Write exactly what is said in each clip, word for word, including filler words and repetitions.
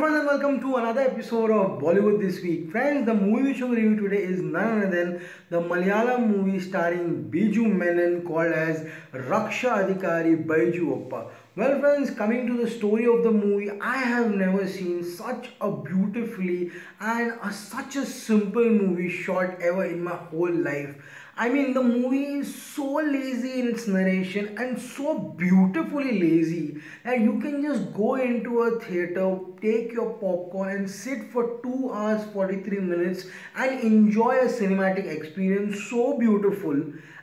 friends and welcome to another episode of Bollywood This Week. Friends, the movie which we review today is none other than the Malayalam movie starring Baiju Menon called as Rakshadhikari Baiju Oppa. Well friends, coming to the story of the movie, I have never seen such a beautifully and a, such a simple movie shot ever in my whole life. I mean, the movie is so lazy in its narration and so beautifully lazy that you can just go into a theater, take your popcorn and sit for two hours forty-three minutes and enjoy a cinematic experience so beautiful.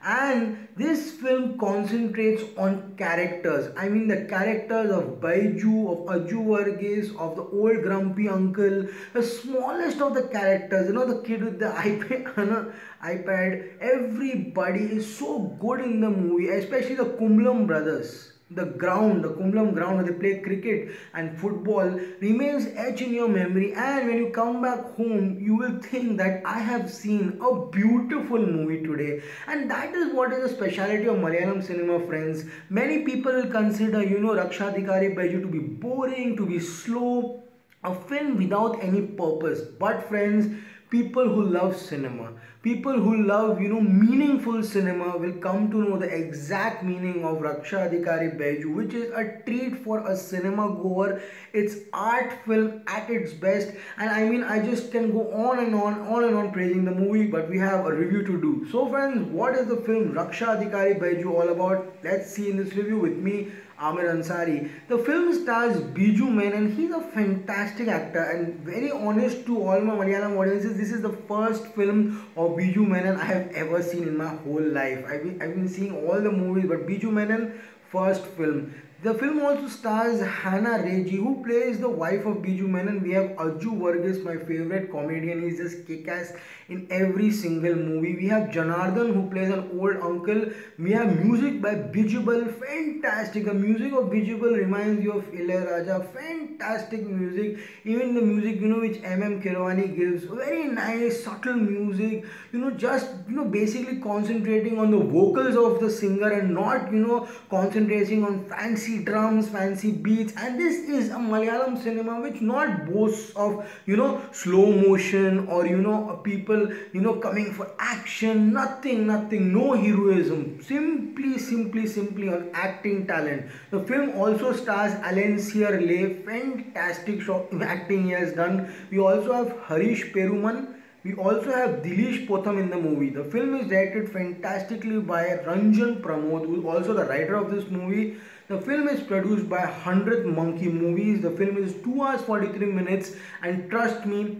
And this film concentrates on characters. I mean, the characters of Baiju, of Aju Varghese, of the old grumpy uncle, the smallest of the characters, you know, the kid with the iPad, iPad. Everybody is so good in the movie, especially the Kumlam brothers. The ground, the Kumlam ground where they play cricket and football remains etched in your memory, and when you come back home you will think that I have seen a beautiful movie today. And that is what is the speciality of Malayalam cinema, friends. Many people will consider, you know, Rakshadhikari Baiju to be boring, to be slow, a film without any purpose. But friends, people who love cinema, people who love, you know, meaningful cinema will come to know the exact meaning of Rakshadhikari Baiju, which is a treat for a cinema goer. It's art film at its best, and I mean, I just can go on and on, on and on praising the movie, but we have a review to do. So friends, what is the film Rakshadhikari Baiju all about? Let's see in this review with me, Amir Ansari. The film stars Baiju Menon. He's a fantastic actor, and very honest to all my Malayalam audiences, this is the first film of Baiju Menon I have ever seen in my whole life. I've been, I've been seeing all the movies, but Baiju Menon, first film. The film also stars Hannah Reji, who plays the wife of Baiju Menon. We have Aju Varghese, my favorite comedian. He's just kick-ass in every single movie. We have Janardhan, who plays an old uncle. We have music by Bijubal, fantastic. The music of Bijubal reminds you of Ilayaraja, fantastic music. Even the music, you know, which M M Kiravani gives, very nice, subtle music. You know, just, you know, basically concentrating on the vocals of the singer and not, you know, concentrating on fancy drums, fancy beats. And this is a Malayalam cinema which not boasts of, you know, slow motion or, you know, people, you know, coming for action. Nothing, nothing, no heroism. Simply, simply, simply on acting talent. The film also stars Alencia Lay, fantastic show, acting he has done. We also have Harish Peruman. We also have Dilish Potham in the movie. The film is directed fantastically by Ranjan Pramod, who is also the writer of this movie. The film is produced by one hundredth Monkey Movies. The film is two hours forty-three minutes, and trust me,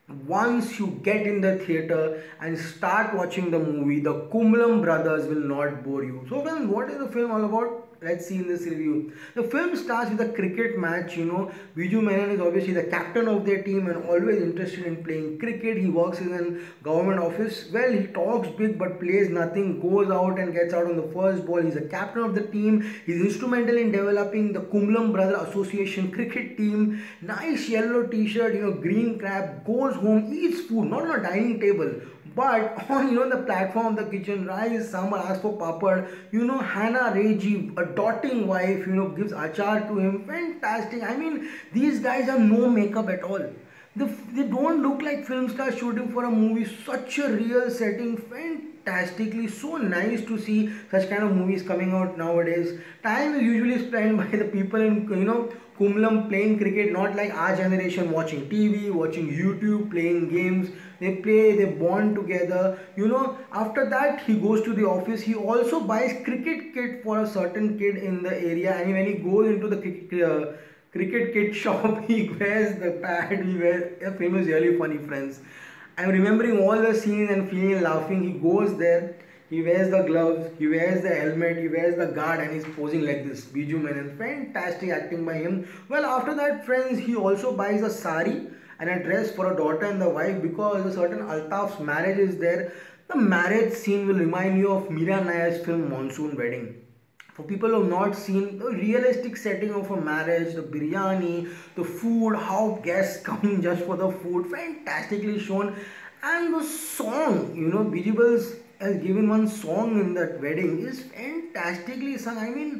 once you get in the theater and start watching the movie, the Kumlam brothers will not bore you. So then, what is the film all about? Let's see in this review. The film starts with a cricket match. You know, Baiju Menon is obviously the captain of their team and always interested in playing cricket. He works in a government office. Well, he talks big but plays nothing, goes out and gets out on the first ball. He's a captain of the team. He's instrumental in developing the Kumlam Brother Association cricket team. Nice yellow t-shirt, you know, green cap, goes home, eats food, not on a dining table, but on, you know, the platform of the kitchen, rice, sambar, asks for papad. You know, Hannah Reji, a doting wife, you know, gives achar to him. Fantastic. I mean, these guys have no makeup at all. The, they don't look like film stars shooting for a movie. Such a real setting. Fantastically. So nice to see such kind of movies coming out nowadays. Time is usually spent by the people in, you know, Kumlam playing cricket, not like our generation watching T V, watching YouTube, playing games. They play, they bond together. You know, after that he goes to the office. He also buys cricket kit for a certain kid in the area, and when he goes into the cricket, uh, cricket kit shop, he wears the pad. He wears. The film is really funny, friends. I'm remembering all the scenes and feeling laughing. He goes there. He wears the gloves, he wears the helmet, he wears the guard, and he's posing like this. Baiju Menon, fantastic acting by him. Well, after that, friends, he also buys a sari and a dress for a daughter and the wife, because a certain Altaf's marriage is there. The marriage scene will remind you of Meera Nair's film Monsoon Wedding. For people who have not seen the realistic setting of a marriage, the biryani, the food, how guests come just for the food, fantastically shown. And the song, you know, Bijibal's has given one song in that wedding is fantastically sung. I mean,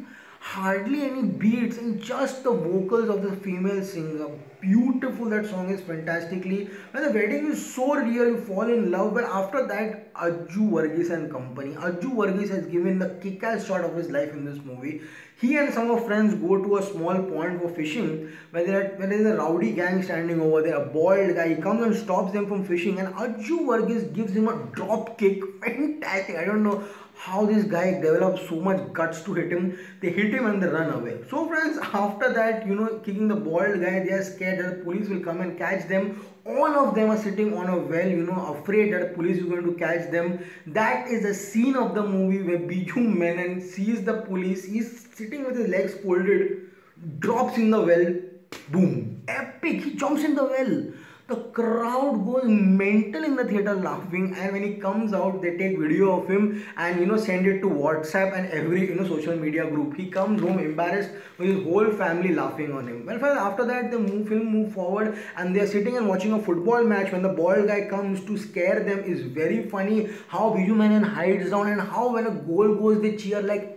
hardly any beats and just the vocals of the female singer. Beautiful, that song is fantastically. When the wedding is so real, you fall in love. But after that, Ajju Varghese and company. Ajju Varghese has given the kick-ass shot of his life in this movie. He and some of friends go to a small pond for fishing when there, when there is a rowdy gang standing over there. A bald guy, he comes and stops them from fishing, and Ajju Varghese gives him a drop kick. Fantastic. I don't know how this guy develops so much guts to hit him. They hit him and they run away. So friends, after that, you know, kicking the bald guy, they are scared that the police will come and catch them. All of them are sitting on a well, you know, afraid that the police is going to catch them. That is the scene of the movie where Baiju Menon sees the police. He's sitting with his legs folded, drops in the well, boom, epic. He jumps in the well. The crowd goes mental in the theater laughing, and when he comes out, they take video of him and, you know, send it to WhatsApp and every, you know, social media group. He comes home embarrassed with his whole family laughing on him. Well, after that, the move, film move forward and they are sitting and watching a football match when the bald guy comes to scare them. Is very funny how Baiju Menon hides down and how when a goal goes they cheer like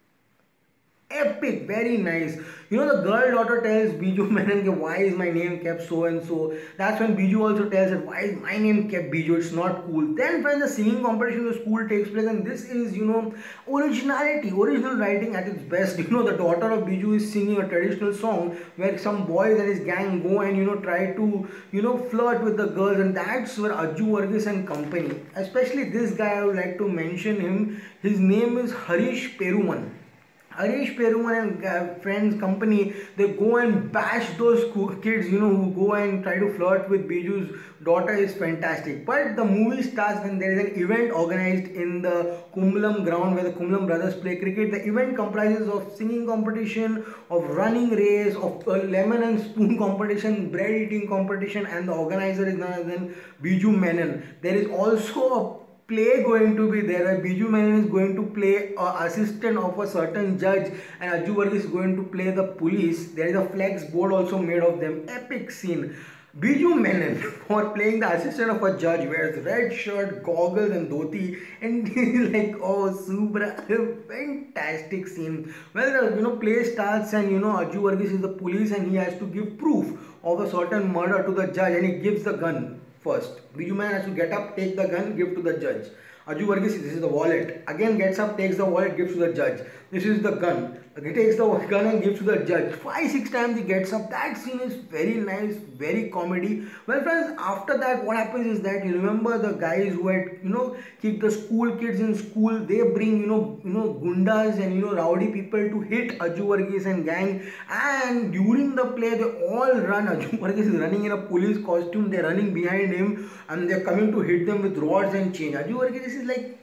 epic, very nice. You know, the girl daughter tells Baiju Menon, why is my name kept so and so. That's when Baiju also tells her, why is my name kept Baiju, it's not cool. Then friends, the singing competition in the school takes place, and this is, you know, originality, original writing at its best. You know, the daughter of Baiju is singing a traditional song where some boys and his gang go and, you know, try to, you know, flirt with the girls, and that's where Ajju Varghese and company, especially this guy, I would like to mention him. His name is Harish Peruman. Harish Peruman and uh, friends company, they go and bash those kids, you know, who go and try to flirt with Baiju's daughter. Is fantastic. But the movie starts when there is an event organized in the Kumbalam ground where the Kumbalam brothers play cricket. The event comprises of singing competition, of running race, of uh, lemon and spoon competition, bread eating competition, and the organizer is none other than Baiju Menon. There is also a play going to be there where Baiju Menon is going to play a assistant of a certain judge and Ajju Varghese is going to play the police. There is a flex board also made of them. Epic scene. Baiju Menon for playing the assistant of a judge wears red shirt, goggles and dhoti, and he's like, oh super fantastic scene. Well, the, you know, play starts and, you know, Ajju Varghese is the police and he has to give proof of a certain murder to the judge, and he gives the gun first. Baiju Menon has to get up, take the gun, give to the judge. Ajju Varghese, this is the wallet. Again gets up, takes the wallet, gives to the judge. This is the gun. He takes the gun and gives to the judge. Five, six times he gets up. That scene is very nice, very comedy. Well friends, after that what happens is that, you remember the guys who had, you know, kicked the school kids in school, they bring, you know, you know, gundas and, you know, rowdy people to hit Ajju Varghese and gang, and during the play they all run. Ajju Varghese is running in a police costume, they're running behind him and they're coming to hit them with rods and chains. Ajju Varghese is like,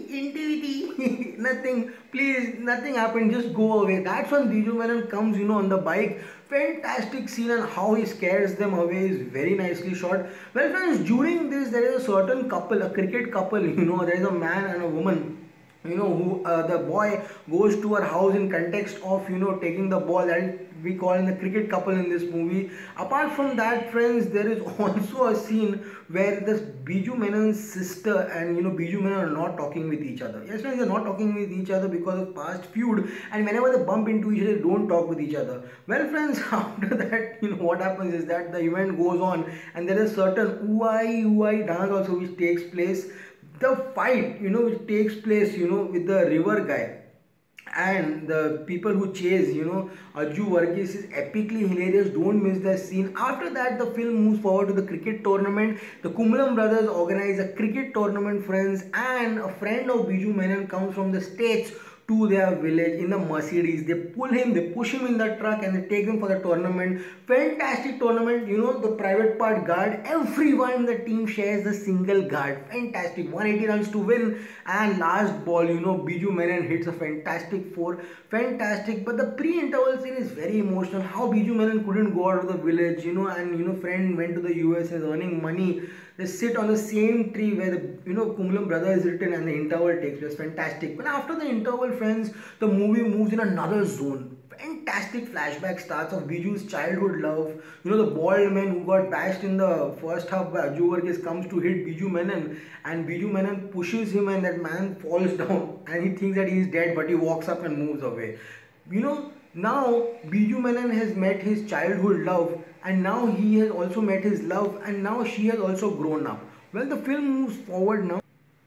intivity, nothing, please, nothing happened, just go away. That's when Baiju Menon comes, you know, on the bike. Fantastic scene, and how he scares them away is very nicely shot. Well friends, during this there is a certain couple, a cricket couple, you know, there is a man and a woman, you know, who uh, the boy goes to her house in context of, you know, taking the ball. That we call in the cricket couple in this movie. Apart from that friends, there is also a scene where this Baiju Menon's sister and, you know, Baiju Menon are not talking with each other. Yes friends, they are not talking with each other because of past feud, and whenever they bump into each other, they don't talk with each other. Well friends, after that, you know, what happens is that the event goes on and there is certain Uai Uai dance also which takes place. The fight, you know, which takes place, you know, with the river guy and the people who chase, you know, Ajju Varghese is epically hilarious. Don't miss that scene. After that, the film moves forward to the cricket tournament. The Kumbalam brothers organize a cricket tournament, friends, and a friend of Baiju Menon comes from the States to their village in the Mercedes. They pull him, they push him in the truck and they take him for the tournament. Fantastic tournament, you know, the private part guard, everyone in the team shares the single guard. Fantastic, one hundred eighty runs to win, and last ball, you know, Baiju Menon hits a fantastic four. Fantastic, but the pre-interval scene is very emotional. How Baiju Menon couldn't go out of the village, you know, and, you know, friend went to the U S and is earning money. They sit on the same tree where the, you know, Kumbalam brother is written, and the interval takes place. Fantastic. But after the interval, friends, the movie moves in another zone. Fantastic flashback starts of Baiju's childhood love. You know, the bald man who got bashed in the first half by Ajju Varghese comes to hit Baiju Menon, and Baiju Menon pushes him and that man falls down and he thinks that he is dead, but he walks up and moves away. You know, now Biju Menon has met his childhood love, and now he has also met his love, and now she has also grown up. Well, the film moves forward now.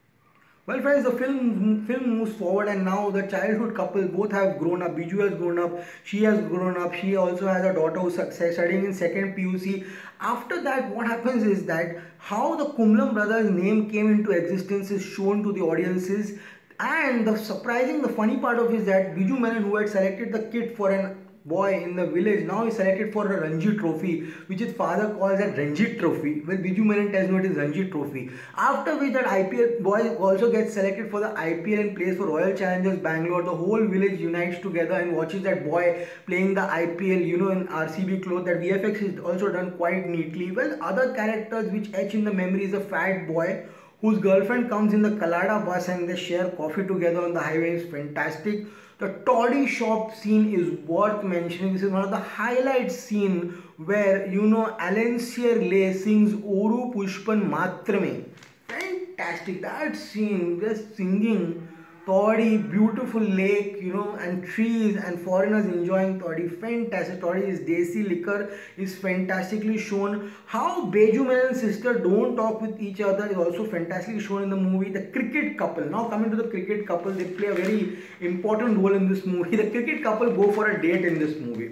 Well, friends, the film film moves forward, and now the childhood couple both have grown up. Biju has grown up, she has grown up. She also has a daughter who's success, studying in second P U C. After that, what happens is that how the Kumlam brothers' name came into existence is shown to the audiences. And the surprising, the funny part of it is that Biju Menon, who had selected the kid for an boy in the village, now is selected for a Ranji trophy, which his father calls a Ranji trophy. Well, Biju Menon tells me it is Ranji trophy. After which that I P L boy also gets selected for the I P L and plays for Royal Challengers Bangalore. The whole village unites together and watches that boy playing the I P L, you know, in R C B clothes. That V F X is also done quite neatly. Well, other characters which etch in the memory is a fat boy whose girlfriend comes in the Kalada bus and they share coffee together on the highway. Is fantastic. The toddy shop scene is worth mentioning. This is one of the highlight scene where, you know, Alensier Lay sings Oru Pushpan Matrame. Fantastic. That scene, just singing toddy, beautiful lake, you know, and trees and foreigners enjoying toddy. Fantastic. Toddy is desi liquor, is fantastically shown. How Baiju Menon's sister don't talk with each other is also fantastically shown in the movie. The cricket couple, now coming to the cricket couple, they play a very important role in this movie. The cricket couple go for a date in this movie.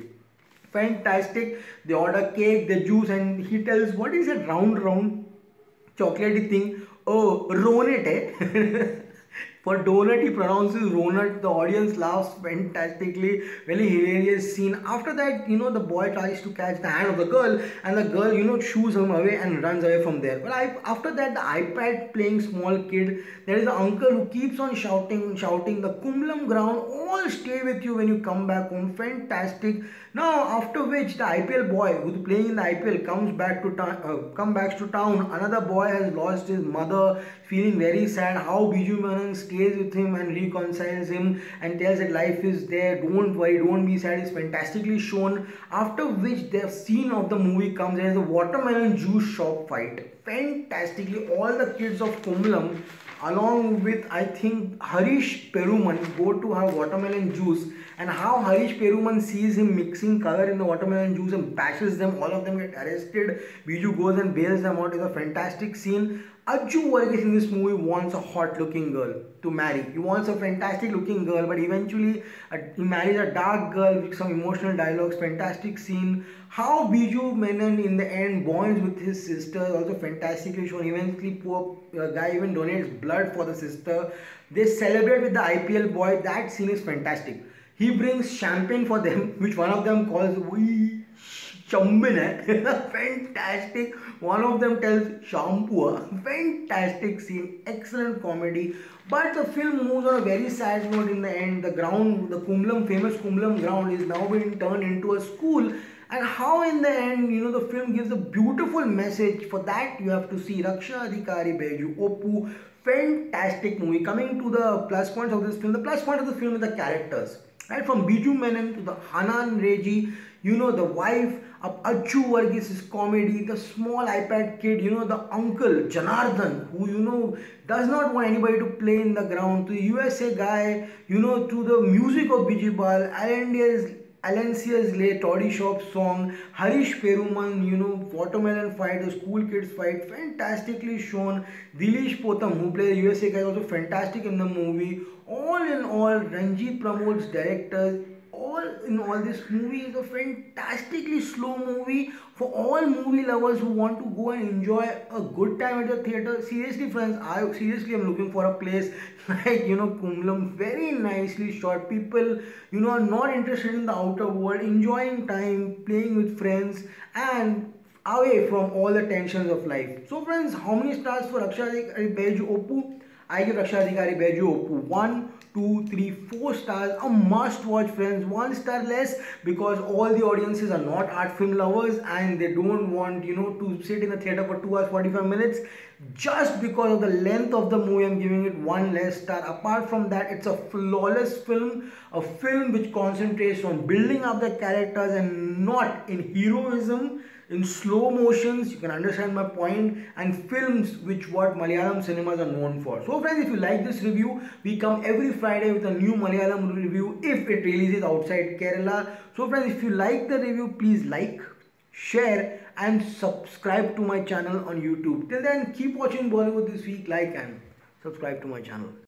Fantastic. They order cake, the juice, and he tells, what is that round round chocolatey thing? Oh, Ronet, eh? For donut, he pronounces Ronut. The audience laughs fantastically. Very hilarious scene. After that, you know, the boy tries to catch the hand of the girl, and the girl, you know, shoos him away and runs away from there. But I, after that, the iPad playing small kid. There is an uncle who keeps on shouting, shouting, the Kumlam ground, all stay with you when you come back home. Fantastic. Now, after which the I P L boy who's playing in the I P L comes back to town. Uh, come back to town. Another boy has lost his mother, feeling very sad. How Biju Menon stays with him and reconciles him and tells that life is there. Don't worry, don't be sad. Is fantastically shown. After which the scene of the movie comes. There is a watermelon juice shop fight. Fantastically, all the kids of Kumlam, along with I think Harish Peruman, go to have watermelon juice, and how Harish Peruman sees him mixing color in the watermelon juice and bashes them. All of them get arrested. Biju goes and bails them out. Is a fantastic scene. Ajju Varghese in this movie wants a hot looking girl to marry. He wants a fantastic looking girl, but eventually uh, he marries a dark girl with some emotional dialogues. Fantastic scene. How Biju Menon in the end bonds with his sister, also fantastically shown. Eventually poor uh, guy even donates blood for the sister. They celebrate with the I P L boy. That scene is fantastic. He brings champagne for them, which one of them calls we Chambin. Fantastic. One of them tells shampoo. Fantastic scene. Excellent comedy. But the film moves on a very sad note in the end. The ground, the Kumlam, famous Kumlam ground is now being turned into a school. And how in the end, you know, the film gives a beautiful message. For that, you have to see Rakshadhikari, Baiju, Oppu. Fantastic movie. Coming to the plus points of this film. The plus point of the film is the characters. Right, from Biju Menon to the Hanan Reji, you know, the wife of Ajju Varghese's comedy, the small iPad kid, you know, the uncle Janardhan, who, you know, does not want anybody to play in the ground, to the U S A guy, you know, to the music of Bijibal, Alendia's Alencia's Lay Toddy Shop song, Harish Peruman, you know, watermelon fight, the school kids fight, fantastically shown. Dilesh Potham, who plays U S A guy, also fantastic in the movie. All in all, Ranjit Pramod's directors, all in all, this movie is a fantastically slow movie for all movie lovers who want to go and enjoy a good time at the theatre. Seriously, friends, I seriously am looking for a place like, you know, Kumlam, very nicely shot. People, you know, are not interested in the outer world, enjoying time, playing with friends, and away from all the tensions of life. So, friends, how many stars for Rakshadhikari Baiju Oppu? I give Rakshadhikari Baiju Oppu one, two, three, four stars. A must watch, friends. One star less because all the audiences are not art film lovers and they don't want, you know, to sit in the theatre for two hours forty-five minutes. Just because of the length of the movie, I'm giving it one less star. Apart from that, it's a flawless film. A film which concentrates on building up the characters and not in heroism. in slow motions, you can understand my point, and films which what Malayalam cinemas are known for. So friends, if you like this review, we come every Friday with a new Malayalam review if it releases outside Kerala. So friends, if you like the review, please like, share and subscribe to my channel on YouTube. Till then, keep watching Bollywood This Week, like and subscribe to my channel.